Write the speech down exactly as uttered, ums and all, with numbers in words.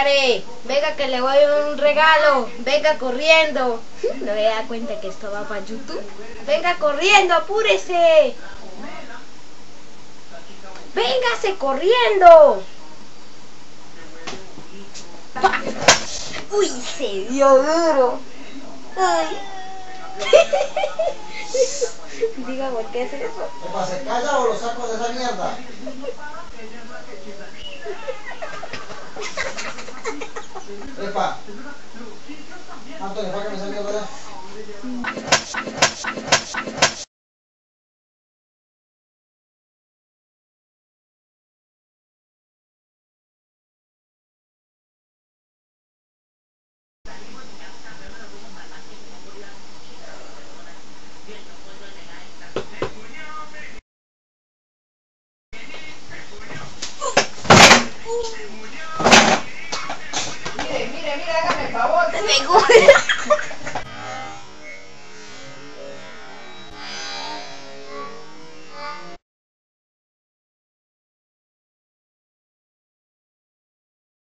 pare, venga que le voy a dar un regalo, venga corriendo. No me da cuenta que esto va para YouTube. Venga corriendo, apúrese. Véngase corriendo. ¡Pah! Uy, se dio duro. Ay. Diga, ¿por qué hace eso? ¿Epa, se calla o lo saco de esa mierda? Epa. Antonio, ¿para qué me salió, verdad? Mire, mire, mire, hágame el favor. Me gusta.